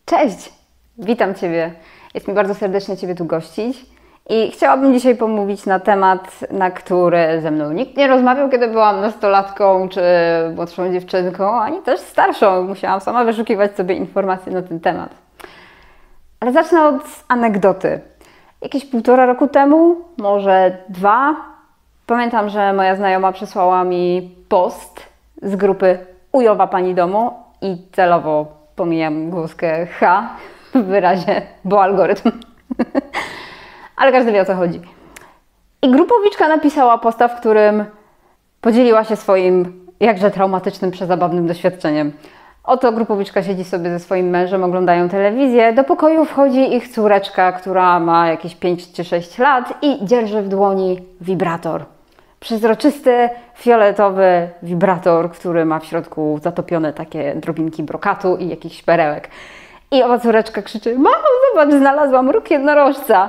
Cześć! Witam Ciebie. Jest mi bardzo serdecznie Ciebie tu gościć i chciałabym dzisiaj pomówić na temat, na który ze mną nikt nie rozmawiał, kiedy byłam nastolatką czy młodszą dziewczynką, ani też starszą. Musiałam sama wyszukiwać sobie informacje na ten temat. Ale zacznę od anegdoty. Jakieś 1,5 roku temu, może 2, pamiętam, że moja znajoma przesłała mi post z grupy Ujowa Pani Domu i celowo pomijam głoskę H w wyrazie, bo algorytm. Ale każdy wie, o co chodzi. I grupowiczka napisała posta, w którym podzieliła się swoim jakże traumatycznym, przezabawnym doświadczeniem. Oto grupowiczka siedzi sobie ze swoim mężem, oglądają telewizję. Do pokoju wchodzi ich córeczka, która ma jakieś 5 czy 6 lat i dzierży w dłoni wibrator. Przezroczysty, fioletowy wibrator, który ma w środku zatopione takie drobinki brokatu i jakichś perełek. I owa córeczka krzyczy: mamo, zobacz, znalazłam róg jednorożca.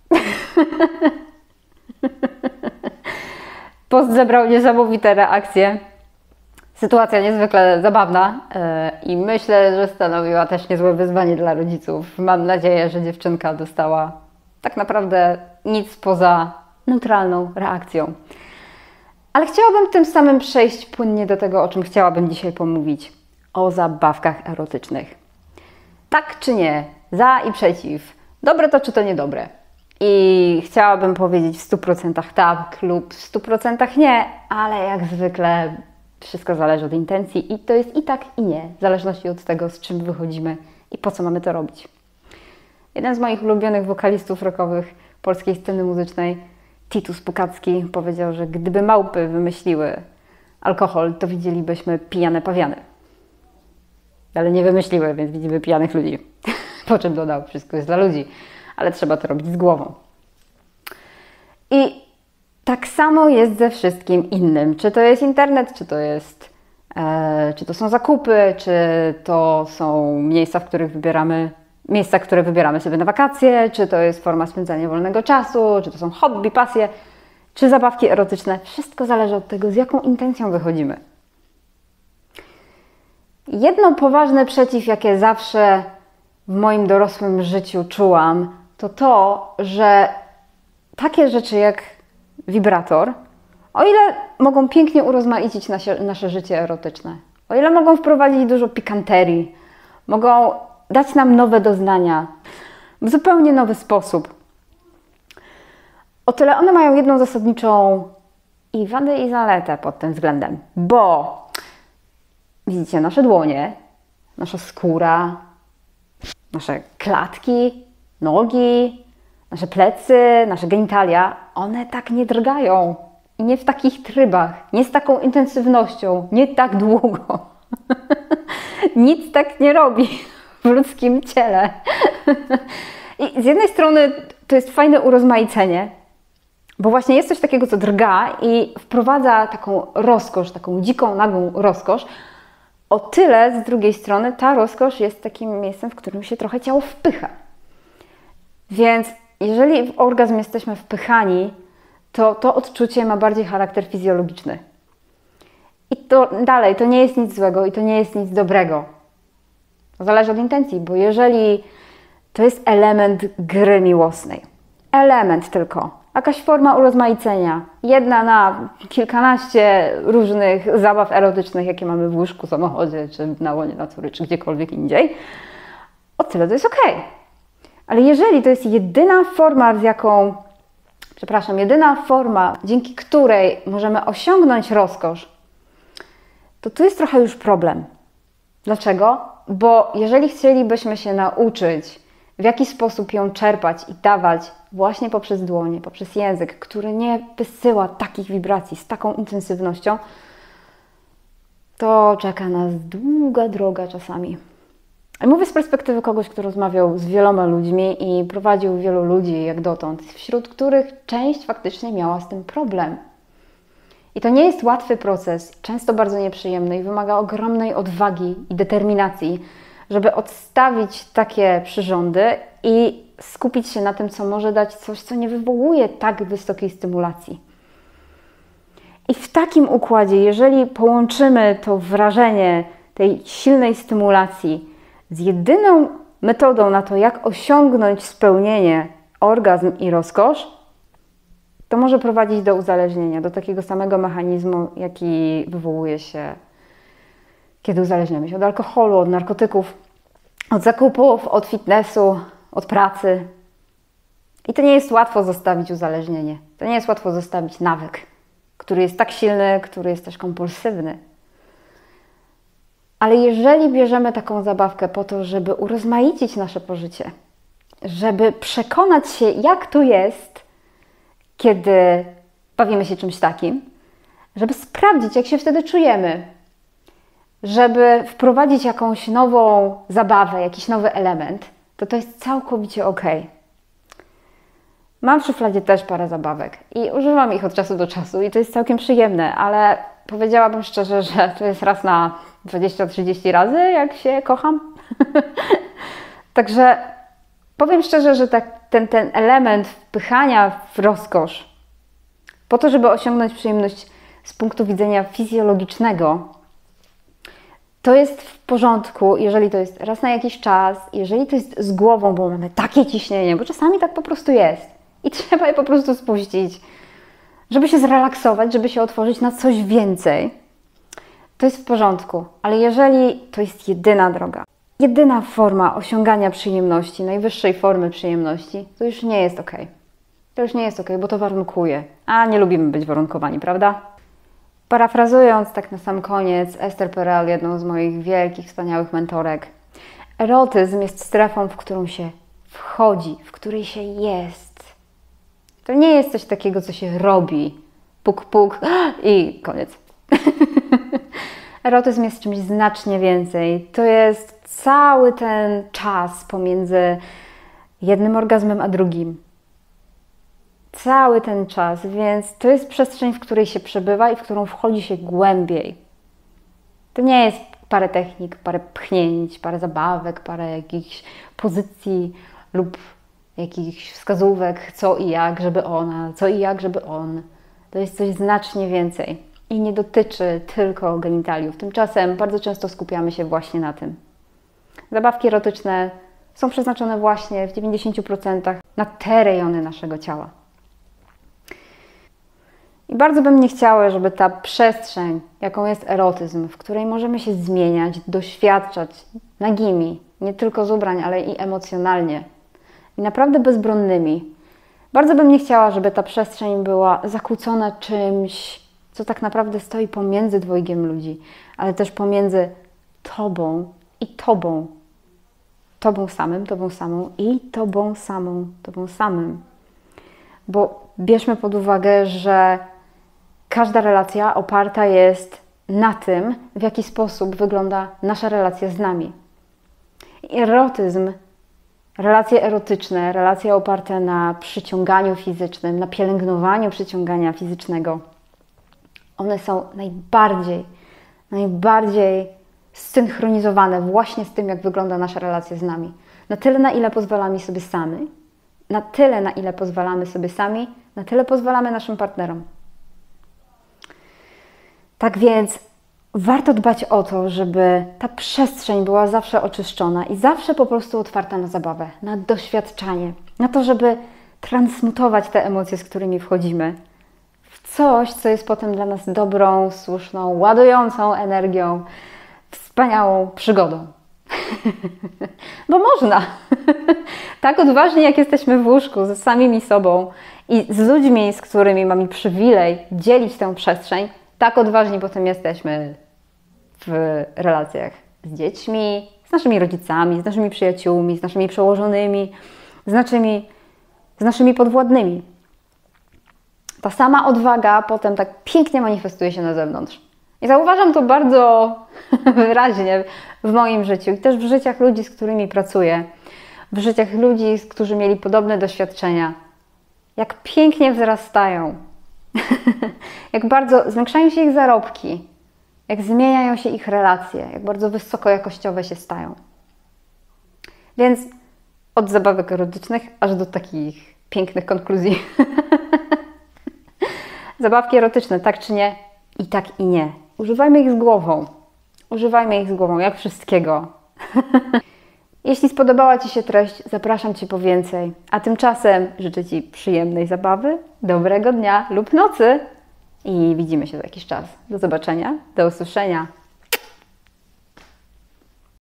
Post zebrał niesamowite reakcje. Sytuacja niezwykle zabawna i myślę, że stanowiła też niezłe wyzwanie dla rodziców. Mam nadzieję, że dziewczynka dostała tak naprawdę nic poza neutralną reakcją. Ale chciałabym tym samym przejść płynnie do tego, o czym chciałabym dzisiaj pomówić. O zabawkach erotycznych. Tak czy nie? Za i przeciw. Dobre to czy to niedobre? I chciałabym powiedzieć w 100% tak lub w 100% nie, ale jak zwykle wszystko zależy od intencji i to jest i tak i nie, w zależności od tego, z czym wychodzimy i po co mamy to robić. Jeden z moich ulubionych wokalistów rockowych polskiej sceny muzycznej, Titus Pukacki, powiedział, że gdyby małpy wymyśliły alkohol, to widzielibyśmy pijane pawiany. Ale nie wymyśliły, więc widzimy pijanych ludzi. Po czym dodał, wszystko jest dla ludzi, ale trzeba to robić z głową. I tak samo jest ze wszystkim innym. Czy to jest internet, czy to są zakupy, czy to są miejsca, które wybieramy sobie na wakacje, czy to jest forma spędzania wolnego czasu, czy to są hobby, pasje, czy zabawki erotyczne. Wszystko zależy od tego, z jaką intencją wychodzimy. Jedno poważne przeciw, jakie zawsze w moim dorosłym życiu czułam, to to, że takie rzeczy jak wibrator, o ile mogą pięknie urozmaicić nasze życie erotyczne, o ile mogą wprowadzić dużo pikanterii, mogą dać nam nowe doznania w zupełnie nowy sposób, o tyle one mają jedną zasadniczą i wadę i zaletę pod tym względem, bo widzicie, nasze dłonie, nasza skóra, nasze klatki, nogi, nasze plecy, nasze genitalia, one tak nie drgają. I nie w takich trybach, nie z taką intensywnością, nie tak długo. Nic tak nie robi w ludzkim ciele. I z jednej strony to jest fajne urozmaicenie, bo właśnie jest coś takiego, co drga i wprowadza taką rozkosz, taką dziką, nagłą rozkosz. O tyle z drugiej strony ta rozkosz jest takim miejscem, w którym się trochę ciało wpycha. Więc jeżeli w orgazm jesteśmy wpychani, to odczucie ma bardziej charakter fizjologiczny. I to dalej, to nie jest nic złego i to nie jest nic dobrego. To zależy od intencji, bo jeżeli to jest element gry miłosnej, element tylko, jakaś forma urozmaicenia, jedna na kilkanaście różnych zabaw erotycznych, jakie mamy w łóżku, samochodzie, czy na łonie natury, czy gdziekolwiek indziej, o tyle to jest okej. Ale jeżeli to jest jedyna forma, dzięki której możemy osiągnąć rozkosz, to tu jest trochę już problem. Dlaczego? Bo jeżeli chcielibyśmy się nauczyć, w jaki sposób ją czerpać i dawać właśnie poprzez dłonie, poprzez język, który nie wysyła takich wibracji z taką intensywnością, to czeka nas długa droga czasami. Mówię z perspektywy kogoś, kto rozmawiał z wieloma ludźmi i prowadził wielu ludzi jak dotąd, wśród których część faktycznie miała z tym problem. I to nie jest łatwy proces, często bardzo nieprzyjemny i wymaga ogromnej odwagi i determinacji, żeby odstawić takie przyrządy i skupić się na tym, co może dać coś, co nie wywołuje tak wysokiej stymulacji. I w takim układzie, jeżeli połączymy to wrażenie tej silnej stymulacji z jedyną metodą na to, jak osiągnąć spełnienie, orgazm i rozkosz, to może prowadzić do uzależnienia, do takiego samego mechanizmu, jaki wywołuje się, kiedy uzależniamy się od alkoholu, od narkotyków, od zakupów, od fitnessu, od pracy. I to nie jest łatwo zostawić uzależnienie. To nie jest łatwo zostawić nawyk, który jest tak silny, który jest też kompulsywny. Ale jeżeli bierzemy taką zabawkę po to, żeby urozmaicić nasze pożycie, żeby przekonać się, jak to jest, kiedy bawimy się czymś takim, żeby sprawdzić, jak się wtedy czujemy, żeby wprowadzić jakąś nową zabawę, jakiś nowy element, to jest całkowicie ok. Mam w szufladzie też parę zabawek i używam ich od czasu do czasu i to jest całkiem przyjemne, ale powiedziałabym szczerze, że to jest raz na 20-30 razy, jak się kocham. Także powiem szczerze, że ten element wpychania w rozkosz po to, żeby osiągnąć przyjemność z punktu widzenia fizjologicznego, to jest w porządku, jeżeli to jest raz na jakiś czas, jeżeli to jest z głową, bo mamy takie ciśnienie, bo czasami tak po prostu jest i trzeba je po prostu spuścić, żeby się zrelaksować, żeby się otworzyć na coś więcej, to jest w porządku. Ale jeżeli to jest jedyna droga, jedyna forma osiągania przyjemności, najwyższej formy przyjemności, to już nie jest ok. To już nie jest ok, bo to warunkuje. A nie lubimy być warunkowani, prawda? Parafrazując tak na sam koniec Esther Perel, jedną z moich wielkich, wspaniałych mentorek, erotyzm jest strefą, w którą się wchodzi, w której się jest. To nie jest coś takiego, co się robi. Puk, puk i koniec. Erotyzm jest czymś znacznie więcej. To jest cały ten czas pomiędzy jednym orgazmem a drugim. Cały ten czas, więc to jest przestrzeń, w której się przebywa i w którą wchodzi się głębiej. To nie jest parę technik, parę pchnięć, parę zabawek, parę jakichś pozycji lub jakichś wskazówek, co i jak, żeby ona, co i jak, żeby on. To jest coś znacznie więcej i nie dotyczy tylko genitaliów. Tymczasem bardzo często skupiamy się właśnie na tym. Zabawki erotyczne są przeznaczone właśnie w 90% na te rejony naszego ciała. I bardzo bym nie chciała, żeby ta przestrzeń, jaką jest erotyzm, w której możemy się zmieniać, doświadczać nagimi, nie tylko z ubrań, ale i emocjonalnie, i naprawdę bezbronnymi. Bardzo bym nie chciała, żeby ta przestrzeń była zakłócona czymś, co tak naprawdę stoi pomiędzy dwojgiem ludzi, ale też pomiędzy Tobą i Tobą. Tobą samym, Tobą samą i Tobą samą, Tobą samym. Bo bierzmy pod uwagę, że każda relacja oparta jest na tym, w jaki sposób wygląda nasza relacja z nami. Erotyzm, relacje erotyczne, relacje oparte na przyciąganiu fizycznym, na pielęgnowaniu przyciągania fizycznego, one są najbardziej zsynchronizowane właśnie z tym, jak wygląda nasza relacja z nami. Na tyle, na ile pozwalamy sobie sami, na tyle, na ile pozwalamy sobie sami, na tyle pozwalamy naszym partnerom. Tak więc warto dbać o to, żeby ta przestrzeń była zawsze oczyszczona i zawsze po prostu otwarta na zabawę, na doświadczanie, na to, żeby transmutować te emocje, z którymi wchodzimy, w coś, co jest potem dla nas dobrą, słuszną, ładującą energią, wspaniałą przygodą. Bo można. Tak odważnie, jak jesteśmy w łóżku ze samymi sobą i z ludźmi, z którymi mamy przywilej dzielić tę przestrzeń, tak odważni potem jesteśmy w relacjach z dziećmi, z naszymi rodzicami, z naszymi przyjaciółmi, z naszymi przełożonymi, z naszymi podwładnymi. Ta sama odwaga potem tak pięknie manifestuje się na zewnątrz. I zauważam to bardzo wyraźnie w moim życiu i też w życiach ludzi, z którymi pracuję, w życiach ludzi, którzy mieli podobne doświadczenia. Jak pięknie wzrastają, jak bardzo zwiększają się ich zarobki, jak zmieniają się ich relacje, jak bardzo wysokojakościowe się stają. Więc od zabawek erotycznych aż do takich pięknych konkluzji. Zabawki erotyczne, tak czy nie? I tak i nie. Używajmy ich z głową. Używajmy ich z głową, jak wszystkiego. Jeśli spodobała Ci się treść, zapraszam Cię po więcej. A tymczasem życzę Ci przyjemnej zabawy, dobrego dnia lub nocy i widzimy się za jakiś czas. Do zobaczenia, do usłyszenia.